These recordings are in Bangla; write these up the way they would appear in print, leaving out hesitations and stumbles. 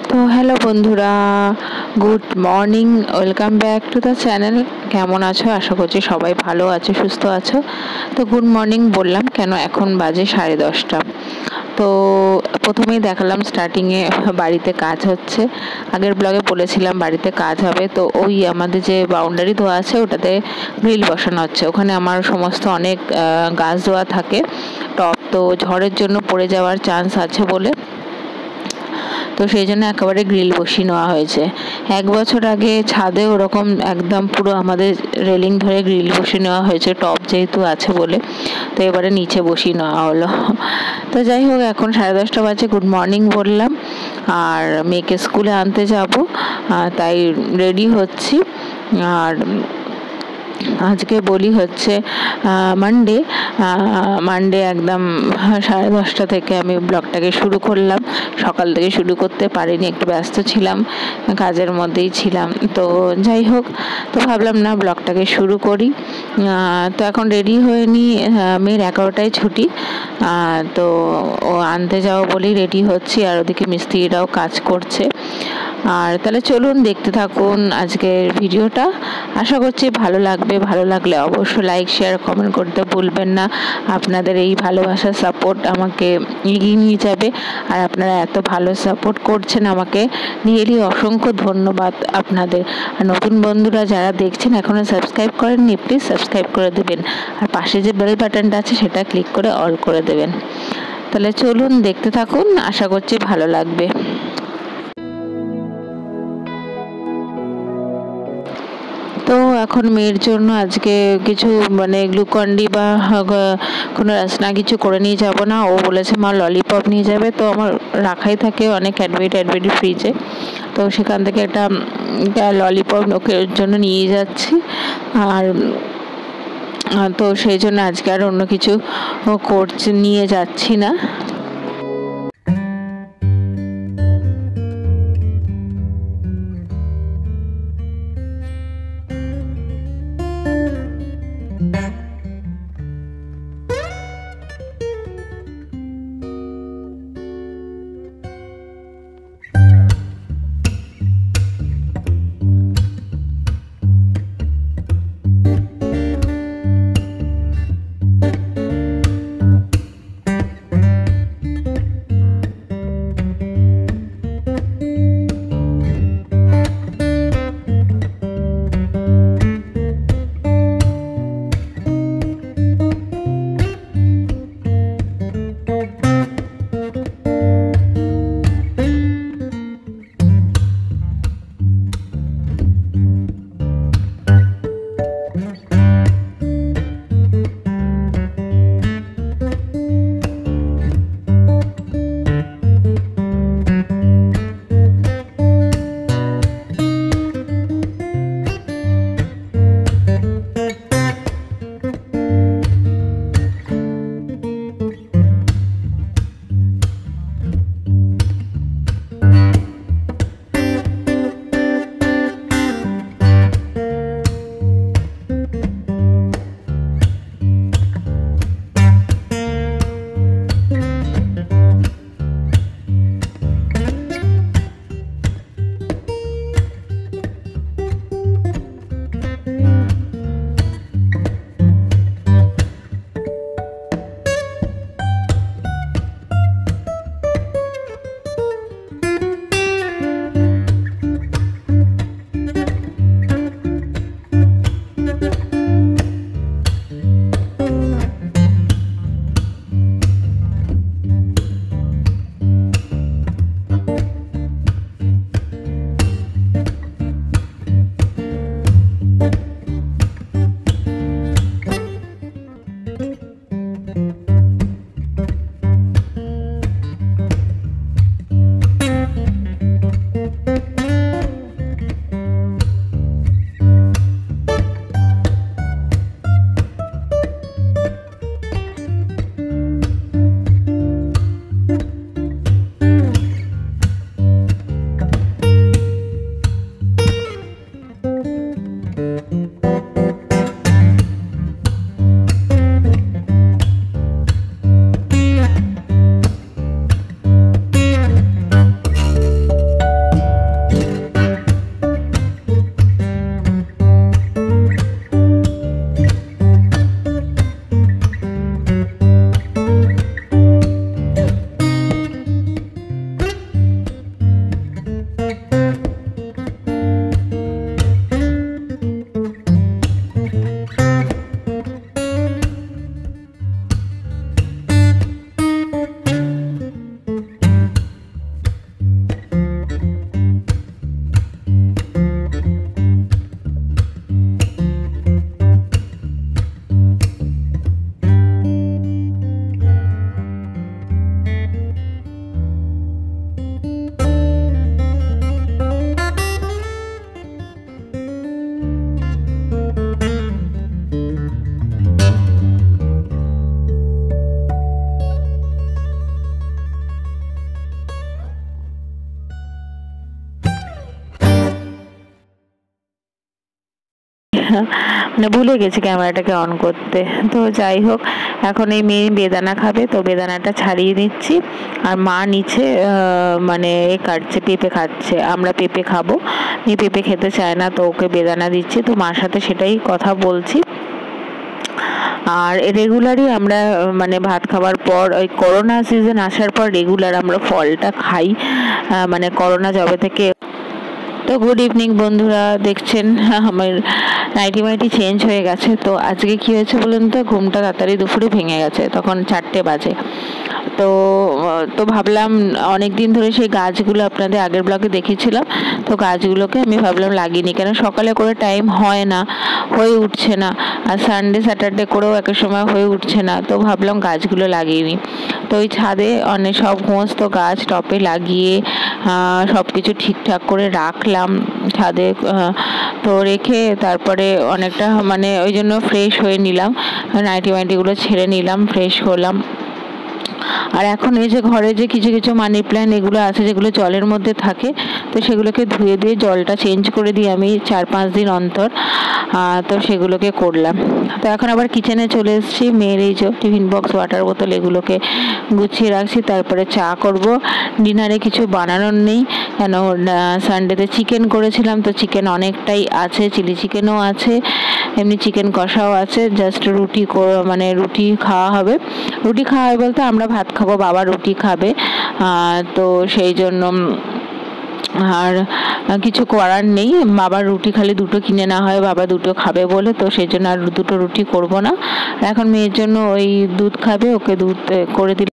তো হ্যালো বন্ধুরা, good morning, welcome back to the channel. কেমন আছো? আশা করছি সবাই ভালো আছো, সুস্থ আছো। তো গুড মর্নিং বললাম কেন, এখন বাজে 10:30। তো প্রথমেই দেখালাম স্টার্টিংয়ে বাড়িতে কাজ হচ্ছে। আগের ব্লগে বলেছিলাম বাড়িতে কাজ হবে, তো ওই আমাদের যে বাউন্ডারি ধোয়া আছে ওটাতে গ্রিল বসানো হচ্ছে। ওখানে আমার সমস্ত অনেক গাছ ধোয়া থাকে, টব, তো ঝড়ের জন্য পড়ে যাওয়ার চান্স আছে বলে তো সেই জন্য একেবারে গ্রিল বসিয়ে নেওয়া হয়েছে। 1 বছর আগে ছাদে ওরকম একদম পুরো আমাদের রেলিং ধরে গ্রিল বসিয়ে নেওয়া হয়েছে, টব যেহেতু আছে বলে। তো এবারে নিচে বসিয়ে নেওয়া হলো। তো যাই হোক, এখন 10:30 বাজে। গুড মর্নিং বললাম, আর মেয়েকে স্কুলে আনতে যাব, তাই রেডি হচ্ছি। আর আজকে বলি হচ্ছে মানডে একদম 10:30 থেকে আমি ব্লগটাকে শুরু করলাম। সকাল থেকে শুরু করতে পারিনি, একটু ব্যস্ত ছিলাম, কাজের মধ্যেই ছিলাম। তো যাই হোক, তো ভাবলাম না ব্লগটাকে শুরু করি। তো এখন রেডি হয়ে নি, মেয়ের 11টায় ছুটি। তো ও আনতে যাও বলেই রেডি হচ্ছি, আর ওদিকে মিস্ত্রিরাও কাজ করছে। আর তাহলে চলুন দেখতে থাকুন আজকের ভিডিওটা। আশা করছি ভালো লাগবে। ভালো লাগলে অবশ্যই লাইক, শেয়ার, কমেন্ট করতে ভুলবেন না। আপনাদের এই ভালোবাসার সাপোর্ট আমাকে এগিয়ে নিয়ে যাবে, আর আপনারা এত ভালো সাপোর্ট করছেন আমাকে, রিয়েলি অসংখ্য ধন্যবাদ আপনাদের। আর নতুন বন্ধুরা যারা দেখছেন এখনও সাবস্ক্রাইব করেননি, প্লিজ সাবস্ক্রাইব করে দেবেন, আর পাশে যে বেল বাটনটা আছে সেটা ক্লিক করে অল করে দেবেন। তাহলে চলুন দেখতে থাকুন, আশা করছি ভালো লাগবে। তো এখন মেয়ের জন্য আজকে কিছু গ্লুকন্ডি বা কোনো রাসনা কিছু করে নিয়ে যাব না। ও বলেছে মা ললিপপ নিয়ে যাবে, তো আমার রাখাই থাকে অনেক ক্যাডবেরি ফ্রিজে। তো সেখান থেকে একটা ললিপপ ওকের জন্য নিয়ে যাচ্ছি। আর তো সেই জন্য আজকে আর অন্য কিছু নিয়ে যাচ্ছি না। মানে ভুলে গেছি ক্যামেরাটাকে অন করতে। তো যাই হোক, এখন এই মেয়ে বেদানা খাবে, তো বেদানাটা ছাড়িয়ে নিচ্ছি। আর মা নিচে মানে কাটছে, পেঁপে খাচ্ছে। আমরা পেঁপে খাবো, মেয়ে পেঁপে খেতে চায় না, তো ওকে বেদানা দিচ্ছি। তো মার সাথে সেটাই কথা বলছি। আর রেগুলারই আমরা মানে ভাত খাওয়ার পর ওই করোনা সিজন আসার পর রেগুলার আমরা ফলটা খাই, মানে করোনা যবে থেকে। তো গুড ইভিনিং বন্ধুরা, দেখছেন আমার নাইটি চেঞ্জ হয়ে গেছে। তো আজকে কি হয়েছে বলুন তো, ঘুমটা তাড়াতাড়ি দুপুরে ভেঙে গেছে, তখন 4টে বাজে। তো তো ভাবলাম অনেক দিন ধরে সেই গাছগুলো আপনাদের আগের ব্লগে দেখিয়েছিলাম, তো গাছগুলোকে আমি ভাবলাম লাগিনি, কেন সকালে করে টাইম হয় না, হয়ে উঠছে না। আর সানডে স্যাটারডে করেও এক সময় হয়ে উঠছে না, তো ভাবলাম গাছগুলো লাগিয়ে নিই। তো ওই ছাদে অনেক সব সমস্ত গাছ টপে লাগিয়ে সব কিছু ঠিকঠাক করে রাখলাম ছাদে। তো রেখে তারপরে অনেকটা মানে ওই জন্য ফ্রেশ হয়ে নিলাম, নাইটিগুলো ছেড়ে নিলাম, ফ্রেশ হলাম। আর এখন এই যে ঘরে যে কিছু কিছু মানি প্ল্যান্ট এগুলো আছে যেগুলো জলের মধ্যে থাকে, তো সেগুলোকে ধুয়ে দিয়ে জলটা চেঞ্জ করে দিই আমি 4-5 দিন অন্তর। তো সেগুলোকে করলাম। তো এখন আবার কিচেনে চলে এসেছি, মেয়ের এই যে টিফিন বক্স, ওয়াটার বোতল এগুলোকে গুছিয়ে রাখছি। তারপরে চা করব। ডিনারে কিছু বানানোর নেই, কেন সানডেতে চিকেন করেছিলাম, তো চিকেন অনেকটাই আছে, চিলি চিকেনও আছে, এমনি চিকেন কষাও আছে। জাস্ট রুটি মানে রুটি খাওয়া হবে। রুটি খাওয়া হবে বলতে আমরা ভাত খাবো, বাবা রুটি খাবে। তো সেই জন্য আর কিছু করার নেই, বাবার রুটি খালি 2টো কিনে না হয়, বাবা 2টো খাবে বলে, তো সেই জন্য আর 2টো রুটি করব না। এখন মেয়ের জন্য ওই দুধ খাবে, ওকে দুধ করে দিলে।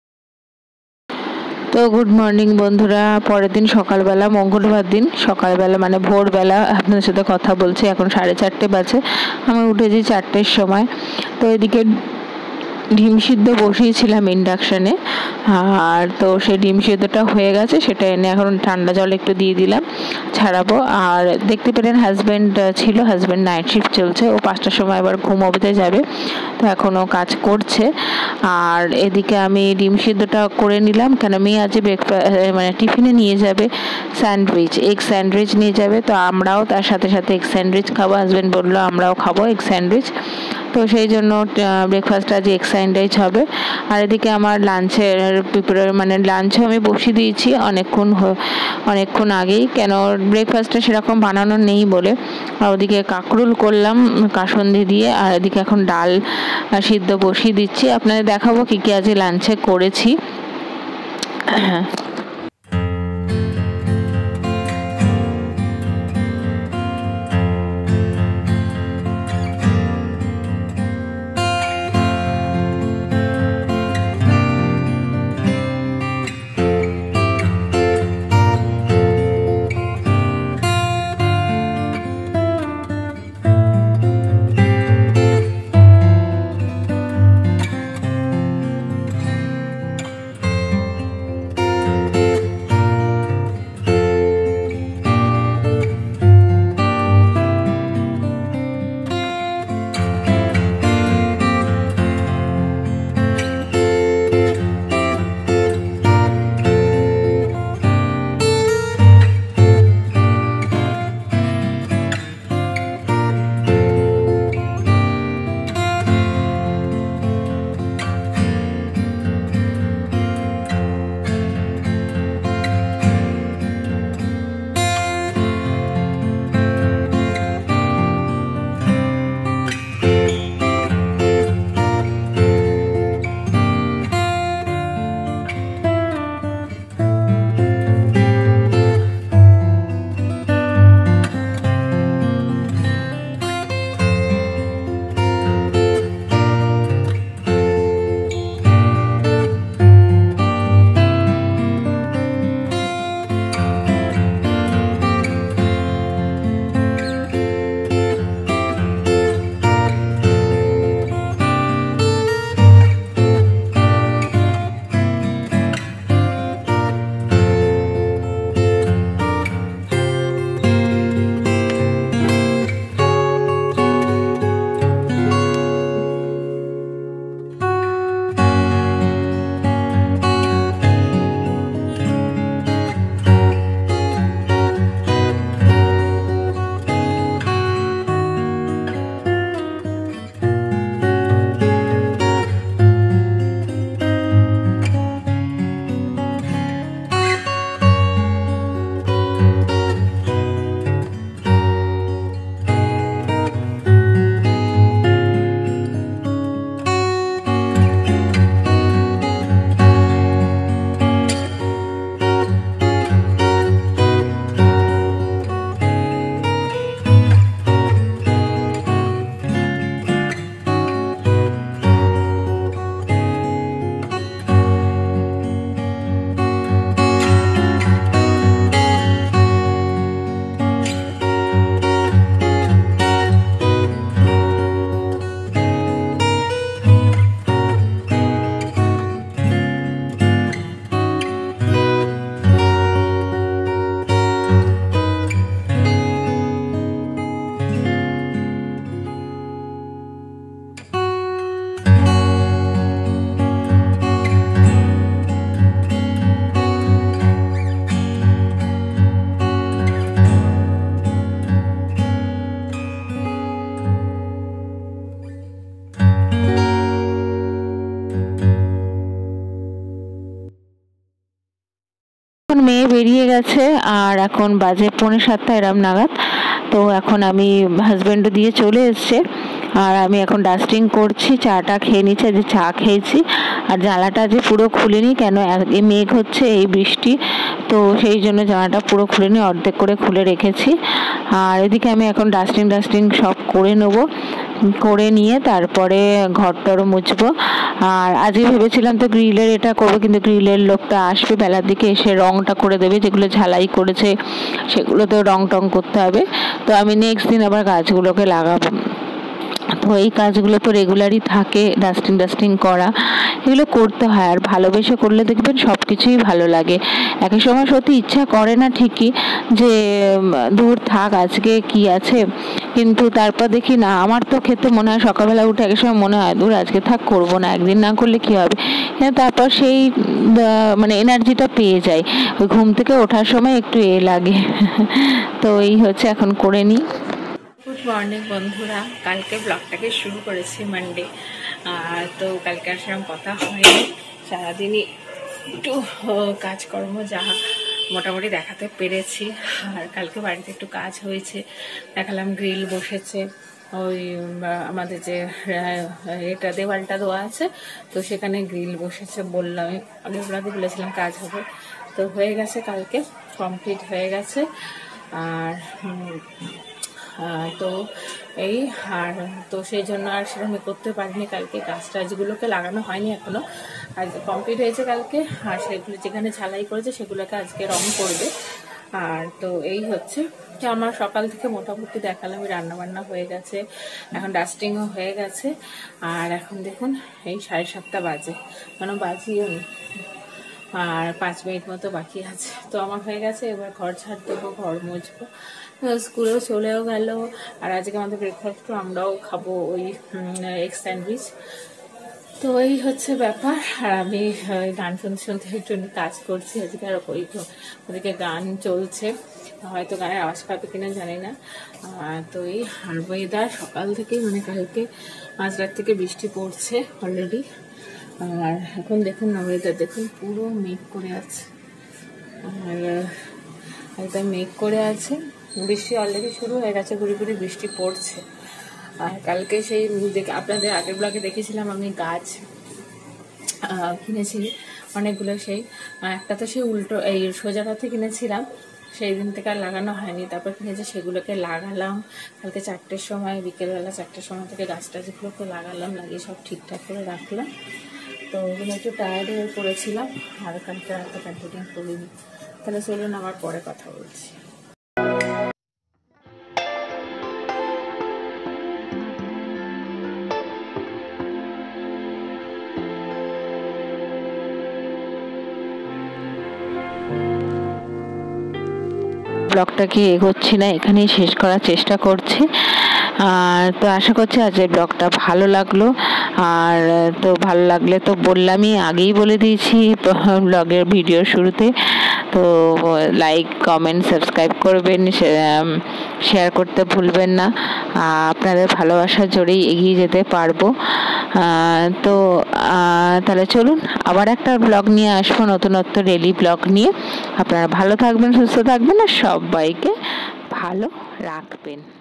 তো গুড মর্নিং বন্ধুরা, পরের দিন সকালবেলা, মঙ্গলবার দিন সকালবেলা মানে ভোরবেলা আপনাদের সাথে কথা বলছি। এখন 4:30 বাজে, আমি উঠেছি 4টের সময়। তো এদিকে ডিম সিদ্ধ বসিয়েছিলাম ইন্ডাকশানে, আর তো সেই ডিম সিদ্ধটা হয়ে গেছে, সেটা এনে এখন ঠান্ডা জল একটু দিয়ে দিলাম, ছাড়াবো। আর দেখতে পেলেন হাজব্যান্ড ছিল, হাজব্যান্ড নাইট শিফট চলছে, ও 5টার সময় আবার ঘুমোতে যাবে, তো এখনও কাজ করছে। আর এদিকে আমি ডিম সিদ্ধটা করে নিলাম, কেন মেয়ে আজ মানে টিফিনে নিয়ে যাবে স্যান্ডউইচ, এগ স্যান্ডউইচ নিয়ে যাবে। তো আমরাও তার সাথে সাথে এগ স্যান্ডউইচ খাবো, হাজব্যান্ড বললো আমরাও খাবো এগ স্যান্ডউইচ। তো সেই জন্য ব্রেকফাস্টটা আজ এগ স্যান্ডউইচ হবে। আর এদিকে আমার লাঞ্চের মানে লাঞ্চও আমি বসিয়ে দিয়েছি অনেকক্ষণ আগেই, কেন ব্রেকফাস্টটা সেরকম বানানো নেই বলে। আর ওদিকে কাঁকরুল করলাম কাসুন্দি দিয়ে, আর এদিকে এখন ডাল সিদ্ধ বসিয়ে দিচ্ছি। আপনাদের দেখাবো কী কী আজ লাঞ্চে করেছি। বেরিয়ে গেছে আর এখন বাজে 6:45 এরম নাগাদ। তো এখন আমি হাজব্যান্ডও দিয়ে চলে এসছে আর আমি এখন ডাস্টিং করছি, চাটা খেয়ে নিচ্ছি। আজ চা খেয়েছি আর জানলাটা যে পুরো খুলিনি, কেন এই মেঘ হচ্ছে, এই বৃষ্টি, তো সেই জন্য জানলাটা পুরো খুলিনি, অর্ধেক করে খুলে রেখেছি। আর এদিকে আমি এখন ডাস্টিং সব করে নেবো, করে নিয়ে তারপরে ঘরটারও মুছবো। আর আজকে ভেবেছিলাম তো গ্রিলের এটা করবো, কিন্তু গ্রিলের লোকটা আসবে বেলার দিকে, এসে রংটা করে দেবে, যেগুলো ঝালাই করেছে সেগুলোতেও রং টং করতে হবে। তো আমি নেক্সট দিন আবার গাছগুলোকে লাগাবো। তো এই কাজগুলো তো রেগুলারই থাকে, ডাস্টিং করা, এগুলো করতে হয়। আর ভালোবেসে করলে দেখবেন সব কিছুই ভালো লাগে। এক সময় সত্যি ইচ্ছা করে না ঠিকই যে দূর থাক, আজকে কি আছে, কিন্তু তারপর দেখি না, আমার তো খেতে মনে হয় সকালবেলা উঠে এক সময় মনে হয় দূর আজকে থাক, করবো না, একদিন না করলে কি হবে। তারপর সেই মানে এনার্জিটা পেয়ে যাই, ওই ঘুম থেকে ওঠার সময় একটু লাগে। তো এই হচ্ছে, এখন করে নিই। গুড মর্নিং বন্ধুরা, কালকে ব্লগটাকে শুরু করেছি মানডে। তো কালকে আর সেরকম কথা হয়নি, সারাদিনই একটু কাজকর্ম যা মোটামুটি দেখাতে পেরেছি। আর কালকে বাড়িতে একটু কাজ হয়েছে, দেখালাম গ্রিল বসেছে, ওই আমাদের যে এটা দেওয়ালটা দেওয়া আছে, তো সেখানে গ্রিল বসেছে, বললাম আগের ব্লগে বলেছিলাম কাজ হবে, তো হয়ে গেছে, কালকে কমপ্লিট হয়ে গেছে। আর তো এই আর তো সেই জন্য আর সেরকম করতে পারিনি, কালকে গাছ টাছগুলোকে লাগানো হয়নি এখনো, আজ কমপ্লিট হয়েছে কালকে। আর সেগুলো যেখানে ঝালাই করেছে সেগুলোকে আজকে রং করবে। আর তো এই হচ্ছে, আমার সকাল থেকে মোটামুটি দেখালাম, রান্নাবান্না হয়ে গেছে, এখন ডাস্টিংও হয়ে গেছে। আর এখন দেখুন এই 7:30 বাজে, মানে বাজিও নি, আর 5 মিনিট মতো বাকি আছে। তো আমার হয়ে গেছে, এবার ঘর ঝাড় দেবো, ঘর মুছবো। স্কুলেও চলেও গেল। আর আজকে আমাদের ব্রেকফাস্টও আমরাও খাবো ওই এগ স্যান্ডউইচ। তো এই হচ্ছে ব্যাপার। আর আমি গান শুনতে একটু কাজ করছি আজকে, আর ওদিকে গান চলছে, হয়তো গানের আওয়াজ পাবে কিনা জানি না। তো এই ওয়েদার সকাল থেকে, মানে কালকে মাঝরাত থেকে বৃষ্টি পড়ছে অলরেডি। আর এখন দেখুন না, ওয়েদার দেখুন পুরো মেঘ করে আছে, আর একদম মেঘ করে আছে, বৃষ্টি অলরেডি শুরু হয়ে গেছে, গুড়ি গুড়ি বৃষ্টি পড়ছে। আর কালকে সেই আপনাদের আগের ব্লগে দেখেছিলাম আমি গাছ কিনেছি অনেকগুলো, সেই একটা তো সেই উল্টো এই সোজা পথে কিনেছিলাম, সেই দিন থেকে আর লাগানো হয়নি। তারপর কিনেছি, সেগুলোকে লাগালাম কালকে 4টের সময়, বিকেলবেলা 4টের সময় থেকে গাছ টাছগুলোকে লাগালাম, লাগিয়ে সব ঠিকঠাক করে রাখলাম। তো ওগুলো একটু টায়ার্ড হয়ে পড়েছিলাম, আর কালকে রাতে কন্টিনিউ করিনি। তাহলে চলুন আবার পরে কথা বলছি। ব্লগটাকে এগোচ্ছি না, এখানেই শেষ করার চেষ্টা করছি। তো আশা করছি আজকের ব্লগটা ভালো লাগলো। আর তো ভালো লাগলে তো বললামই, আগেই বলে দিয়েছি ব্লগের ভিডিও শুরুতে। তো লাইক, কমেন্ট, সাবস্ক্রাইব করবেন, শেয়ার করতে ভুলবেন না। আপনাদের ভালোবাসার জোরেই এগিয়ে যেতে পারবো। তো তাহলে চলুন আবার একটা ব্লগ নিয়ে আসবো, নতুনত্ব ডেইলি ব্লগ নিয়ে। আপনারা ভালো থাকবেন, সুস্থ থাকবেন, আর সবাইকে ভালো রাখবেন।